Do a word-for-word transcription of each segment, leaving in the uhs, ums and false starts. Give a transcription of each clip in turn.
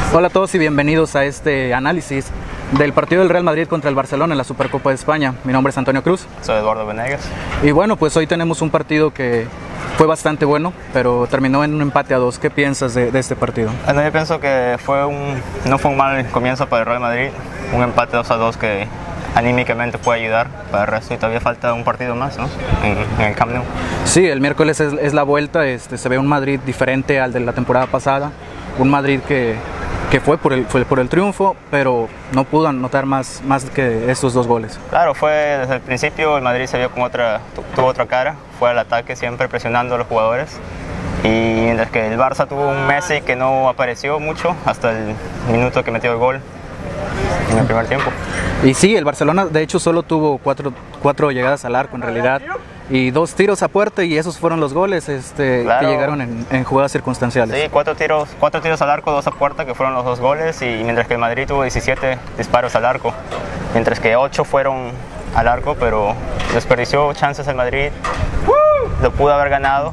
Hola a todos y bienvenidos a este análisis del partido del Real Madrid contra el Barcelona en la Supercopa de España. Mi nombre es Antonio Cruz. Soy Eduardo Venegas. Y bueno, pues hoy tenemos un partido que fue bastante bueno, pero terminó en un empate a dos. ¿Qué piensas de, de este partido? Bueno, yo pienso que fue un, no fue un mal comienzo para el Real Madrid. Un empate dos a dos que anímicamente puede ayudar para el resto, y todavía falta un partido más, ¿no? en, en el Camp Nou. Sí, el miércoles es, es la vuelta. Este, se ve un Madrid diferente al de la temporada pasada. Un Madrid que, que fue, por el, fue por el triunfo, pero no pudo anotar más, más que estos dos goles. Claro, fue desde el principio el Madrid se vio con otra, tuvo otra cara, fue al ataque siempre presionando a los jugadores. Y mientras que el Barça tuvo un Messi que no apareció mucho hasta el minuto que metió el gol en el primer tiempo. Y sí, el Barcelona de hecho solo tuvo cuatro, cuatro llegadas al arco en realidad, y dos tiros a puerta, y esos fueron los goles este, claro. que llegaron en, en jugadas circunstanciales. Sí, cuatro tiros, cuatro tiros al arco, dos a puerta, que fueron los dos goles, y mientras que el Madrid tuvo diecisiete disparos al arco, mientras que ocho fueron al arco, pero desperdició chances el Madrid, lo pudo haber ganado,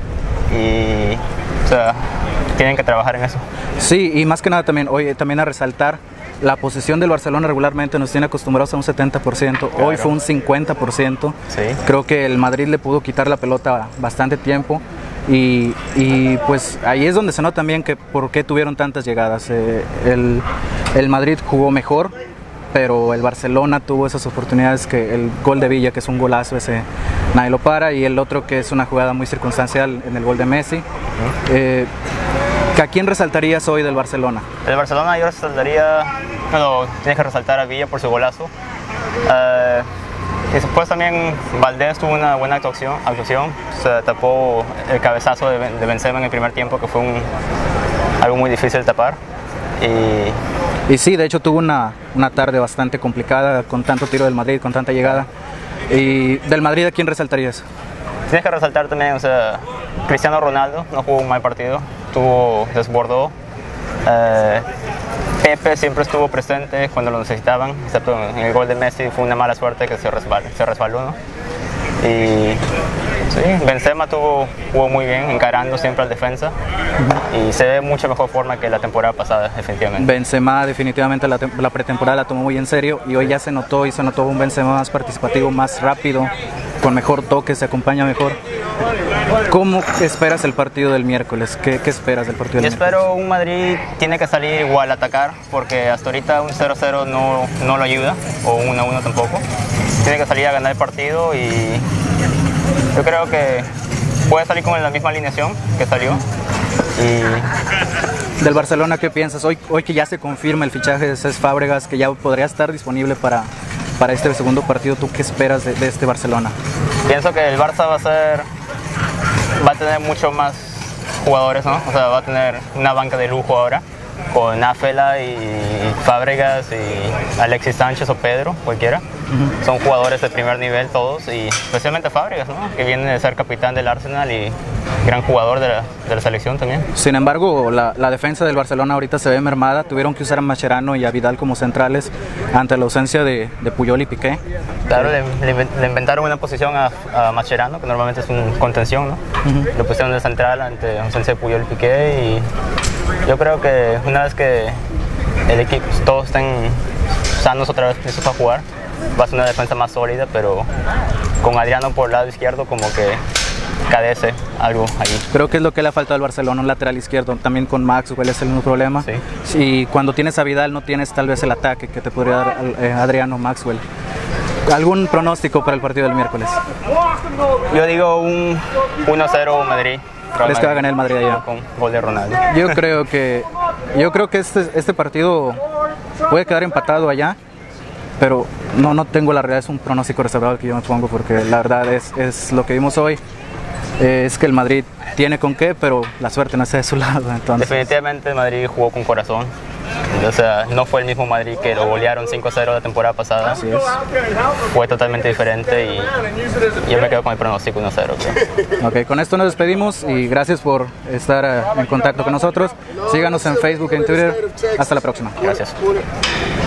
y o sea, tienen que trabajar en eso. Sí, y más que nada también, hoy también a resaltar, la posesión del Barcelona regularmente nos tiene acostumbrados a un setenta por ciento, claro. Hoy fue un cincuenta por ciento. Sí. Creo que el Madrid le pudo quitar la pelota bastante tiempo, y, y pues ahí es donde se nota también que por qué tuvieron tantas llegadas. Eh, el, el Madrid jugó mejor, pero el Barcelona tuvo esas oportunidades, que el gol de Villa, que es un golazo, ese nadie lo para, y el otro que es una jugada muy circunstancial en el gol de Messi. Uh-huh. eh, ¿A quién resaltarías hoy del Barcelona? Del Barcelona yo resaltaría, bueno, tienes que resaltar a Villa por su golazo. Uh, y después también Valdés tuvo una buena actuación, actuación. Se tapó el cabezazo de, de Benzema en el primer tiempo, que fue un, algo muy difícil de tapar. Y, y sí, de hecho tuvo una, una tarde bastante complicada, con tanto tiro del Madrid, con tanta llegada. ¿Y del Madrid a quién resaltarías? Tienes que resaltar también, o sea, Cristiano Ronaldo no jugó un mal partido, tuvo, desbordó. Eh, Pepe siempre estuvo presente cuando lo necesitaban, excepto en el gol de Messi fue una mala suerte que se resbaló, se resbaló, ¿no? Y sí, Benzema tuvo, jugó muy bien, encarando siempre al defensa, y se ve mucha mejor forma que la temporada pasada, definitivamente. Benzema definitivamente la, la pretemporada la tomó muy en serio, y hoy ya se notó, y se notó un Benzema más participativo, más rápido, con mejor toque, se acompaña mejor. ¿Cómo esperas el partido del miércoles? ¿Qué, qué esperas del partido del Yo miércoles? espero un Madrid tiene que salir igual a atacar, porque hasta ahorita un cero cero no, no lo ayuda, o un uno a uno tampoco. Tiene que salir a ganar el partido, y yo creo que puede salir con la misma alineación que salió. Y del Barcelona, ¿qué piensas? Hoy, hoy que ya se confirma el fichaje de Cesc Fábregas, que ya podría estar disponible para, para este segundo partido, ¿tú qué esperas de, de este Barcelona? Pienso que el Barça va a ser, va a tener mucho más jugadores, ¿no? O sea, va a tener una banca de lujo ahora, con Áfela y Fábregas y Alexis Sánchez o Pedro, cualquiera. Uh-huh. Son jugadores de primer nivel todos, y especialmente Fábregas, ¿no? Que viene de ser capitán del Arsenal y gran jugador de la, de la selección también. Sin embargo, la, la defensa del Barcelona ahorita se ve mermada. Tuvieron que usar a Mascherano y a Vidal como centrales ante la ausencia de, de Puyol y Piqué. Claro, le, le, le inventaron una posición a, a Mascherano, que normalmente es un contención, ¿no? Uh-huh. Lo pusieron de central ante la ausencia de Puyol y Piqué, y yo creo que una vez que el equipo, todos estén sanos otra vez listos para jugar, va a ser una defensa más sólida, pero con Adriano por el lado izquierdo como que cadece algo ahí. Creo que es lo que le ha faltado al Barcelona, un lateral izquierdo, también con Maxwell es el mismo problema. Sí. Y cuando tienes a Vidal no tienes tal vez el ataque que te podría dar eh, Adriano Maxwell. ¿Algún pronóstico para el partido del miércoles? Yo digo un uno a cero Madrid. ¿Crees que va a ganar el Madrid allá? Con gol de Ronaldo. Yo creo que, yo creo que este, este partido puede quedar empatado allá, pero no, no tengo la realidad, es un pronóstico reservado que yo me pongo, porque la verdad es, es lo que vimos hoy. Eh, es que el Madrid tiene con qué, pero la suerte no está de su lado. Entonces. Definitivamente el Madrid jugó con corazón. O sea, no fue el mismo Madrid que lo golearon cinco a cero la temporada pasada. Así es. Fue totalmente diferente, y yo me quedo con el pronóstico uno a cero. Ok, con esto nos despedimos, y gracias por estar en contacto con nosotros. Síganos en Facebook y en Twitter. Hasta la próxima. Gracias.